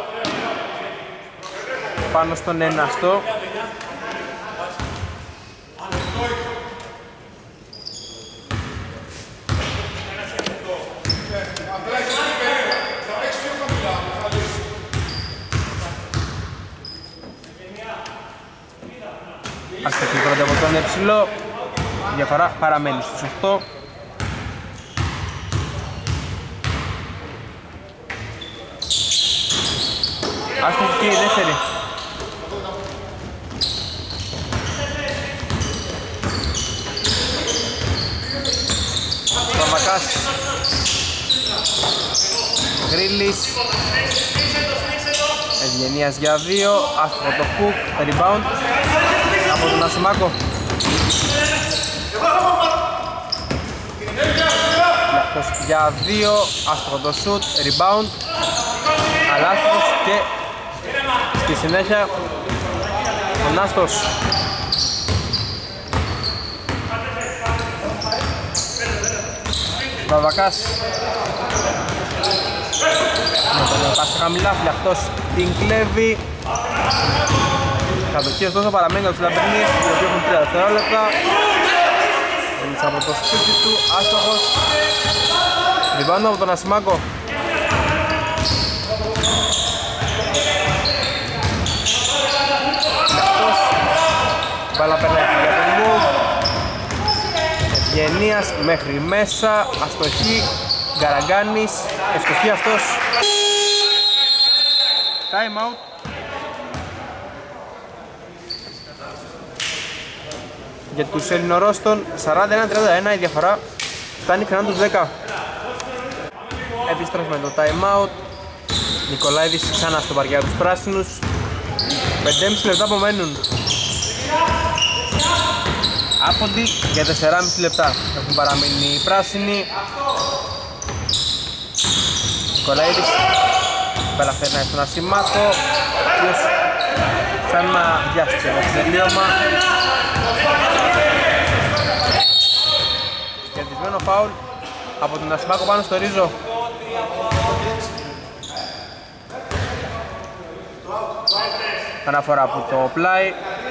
πάνω στον Εναστό. Αστοχή πρώτα από τον Εψηλό. Διαφορά παραμένει στους 8. Άστοχη και η δεύτερη. Βαμβακάς, Γκρίλης, Ευγενίας για 2, άστοχο το hook, rebound από τον Ασημάκο. Λαχτός για 2, άστοχο το shoot, rebound, αλλά άστοχος και στη συνέχεια ο Νάστος. Βαμβακάς με τον πάση χαμηλά, Φλιαχτός την κλέβει. Κατοχή ωστόσο παραμένει για τους Λαμπρινείς, οι οποίοι έχουν 3 δευτερόλεπτα. Δίνεις από το σπίτι του, άστοχος. Rebound από τον Ασημάκο. Φλιαχτός, μπάλα περνάει για τον move. Ευγενίας μέχρι μέσα, αστοχή, Γκαραγκάνης, ευστοχή αυτός. Time out. Για τους Ελληνορόστων 41-31 η διαφορά φτάνει ξανά τους 10. Επιστρέφουμε το time out. Νικολάηδης ξανά στο βαριά τους πράσινους. 5,5 λεπτά απομένουν. Άποντι για 4,5 λεπτά έχουν παραμείνει οι πράσινοι. Νικολάηδης παραφέρνει στον Ασημάκο, ο οποίος σαν να βιάστηκε το τελείωμα. Κερδισμένο φάουλ από τον Ασημάκο πάνω στο Ρίζο. Αναφορά από το πλάι.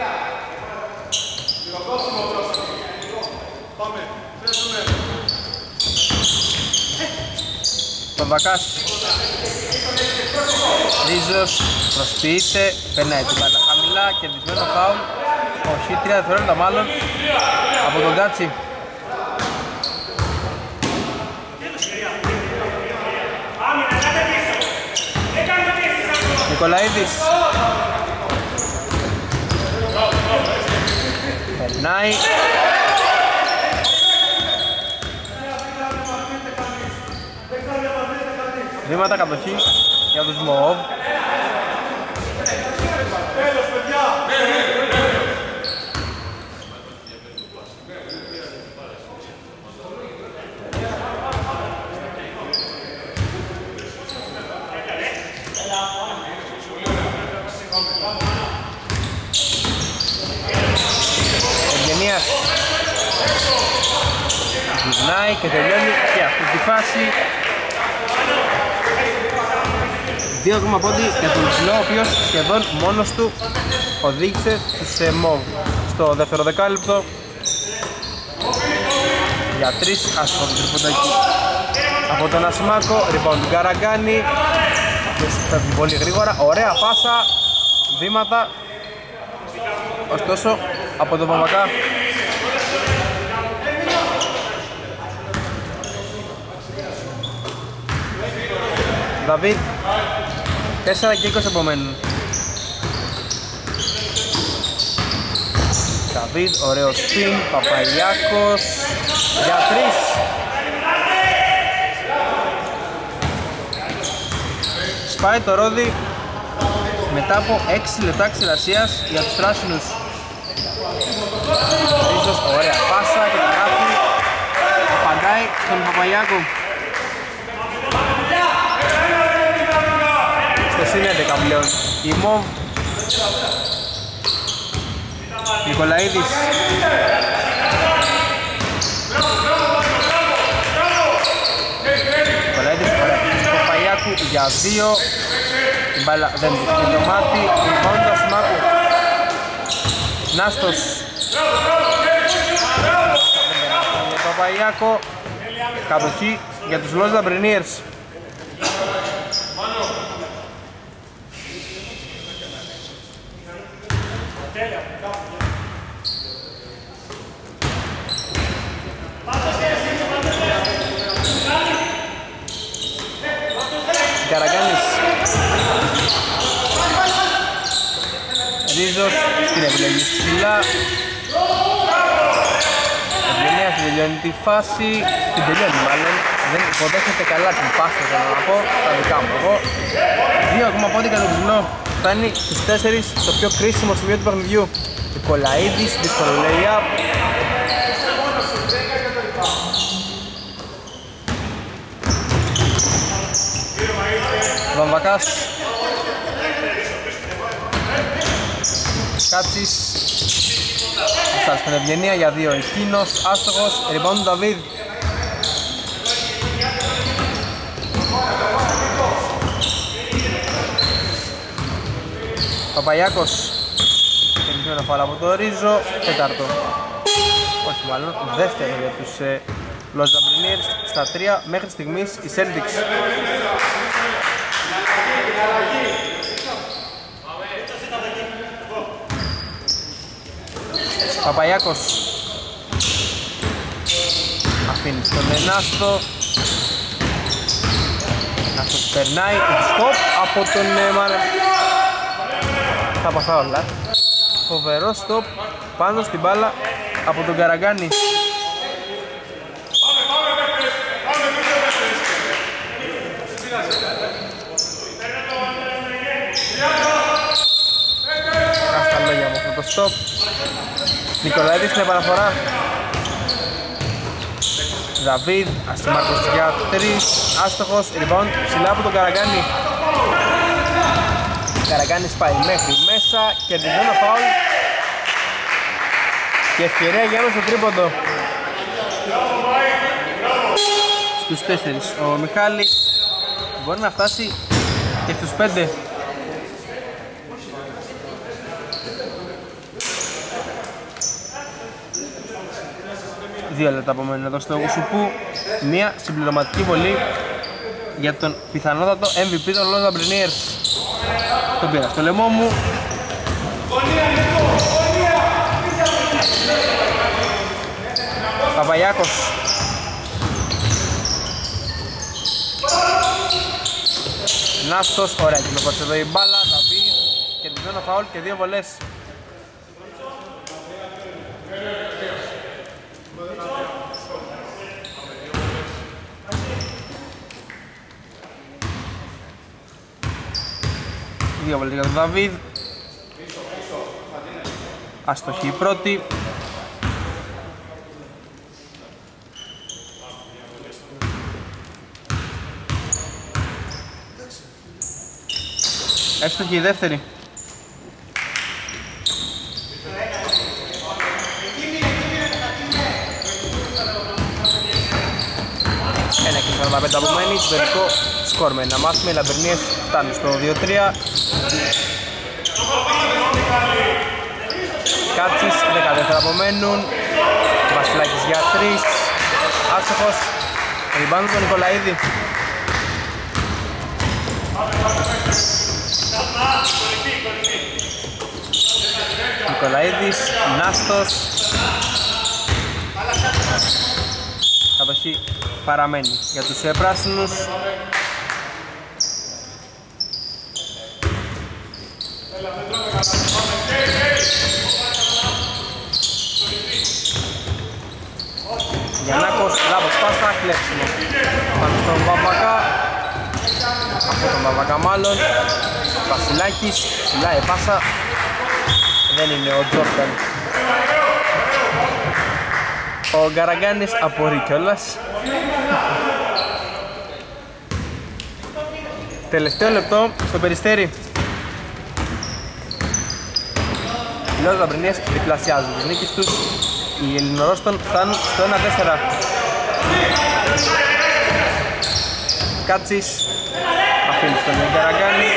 Βαμβακάς, Ρίζος, προσποιείται, περνάει την μπάλα χαμηλά, κερδισμένο φάουλ. Όχι, 3 δευτερόλεπτα μάλλον από τον Κάτσι. Νικολαίδης περνάει. Βήματα κατοχή για τους ΜΟΟΒ. Ευγενίας γυρνάει και τελειώνει και αυτή τη φάση. 2 πόντι για τον Ψηλό, ο οποίος σχεδόν μόνος του οδήγησε τους ΜΟΒ στο δεύτερο δεκάλεπτο. Για 3, άσχο το τριποντάκι από τον Ασημάκο, rebound του Γκαραγκάνη. Αυτός φεύγει πολύ γρήγορα, ωραία πάσα, βήματα. Ωστόσο από τον Βαμβακά Δαβίδ, 4 και 20 απομένουν. Δαβίδ, ωραίο spin, Παπαγιάκος για 3. Σπάει το ρόδι μετά από 6 λεπτά ξηρασίας για τους πράσινους. Ρίζος, ωραία πάσα και την γράφει. Απαντάει στον Παπαγιάκο. Στο συν 11 πλέον η ΜΟΒ. Νικολαίδης. Νικολαίδης, ωραία. Παπαγιάκου για 2. Η μπάλα δεν βγήκε το μάτι. Λοιπόν το Ασημάκου. Νάστος. Για τον Παπαγιάκο. Κατοχή για τους Los Labriniers. Γκαραγκάνης. Ρίζος στην επιλογή ψηλά. Ευγενίας στην τελειώνει τη φάση, την τελειώνει μάλλον, δεν υποδέχεται καλά την πάσα, θέλω να πω, τα δικά μου εγώ. 2 ακόμα πόντι κατά το Ξινό, φτάνει στους 4 στο πιο κρίσιμο σημείο του παιχνιδιού. Νικολαίδης, δύσκολο lay-up. Βαμβακάς. Κάτσης. Στάρει στην ευγενία για 2 εκείνος, άστοχος, rebound του Δαβίδ. Παπαγιάκος. Τελεισμένο φάουλ από το Ρίζο, τέταρτο. Όχι μάλλον, δεύτερο για τους Los Labriniers στα 3 μέχρι στιγμής η Celtics. Παπαγιάκος αφήνει στον Ενάστο. Ενάστος περνάει, stop από τον μάλλον θα παθά όλα. Φοβερό stop πάνω στην μπάλα από τον Καραγκάνη. Κάστα λόγια από αυτό το stop. Νικολαίδης στην επαναφορά. Δαβίδ, αστιμάρκος για 3, άστοχος, rebound ψηλά από τον Καραγκάνη. Καραγκάνης πάει μέχρι μέσα, κερδισμένο φάουλ και ευκαιρία για ένα στο τρίποντο. Στους 4 ο Μιχάλης μπορεί να φτάσει και στους 5. Δύο λεπτά απομένουν εδώ στο Γουσουπού. Μια συμπληρωματική βολή για τον πιθανότατο MVP των Los Labriniers. Τον πήρα στο λαιμό μου. Παπαγιάκος. Νάστος, ωραία κυκλοφόρησε εδώ η μπάλα. Δαβίδ, κερδισμένο φαούλ και 2 βολές. Δύο βολές για τον Δαβίδ. Αστοχή η πρώτη. Έστοχη η δεύτερη. Ένα και 45 απομένει, συντορικό σκορ με ένα μάθημα. Οι Labriniers φτάνουν στο 2-3. Κάτσης, 14 απομένουν. Βασιλάκης για 3. Άστοχος. Rebound τον Νικολαίδη. Νικολαίδης, Νάστος. Κατοχή παραμένει για τους πράσινους. Γιαννάκος, λάθος πάστα, κλέψιμο πάνω στον Βαμβακά. Από τον Βαμβακά μάλλον. Βασιλάκης, ψηλά η πάσα. Δεν είναι ο Τζόρνταν. Ο Γκαραγκάνης απορεί κιόλας. Τελευταίο λεπτό στο Περιστέρι. Οι Los Labriniers διπλασιάζουν τις νίκες τους. Οι Ελληνορόστων φτάνουν στο 1-4. Κάτσης αφήνει στον Γκαραγκάνη.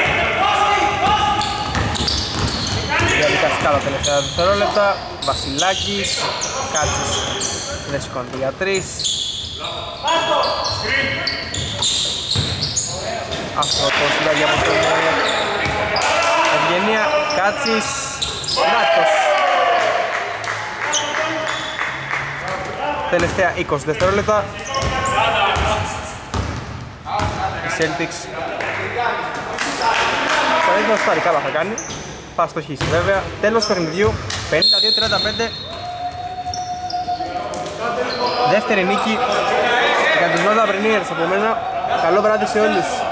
Διαδικαστικά τα τελευταία δευτερόλεπτα. Βασιλάκης, Κάτσης δεν σηκώνεται για 3. Αυτό το συντάγει από τον Ευγενία. Κάτσης, Νάκος. Τελευταία 20 δευτερόλεπτα. Οι Celtics θα δείτε να στάρει, καλά θα κάνει. Θα στοχίσει βέβαια. Τέλος παιχνιδιού, 52-35. Δεύτερη νίκη για τους Νότα Μπρινίερς από μένα. Καλό βράδυ σε όλους.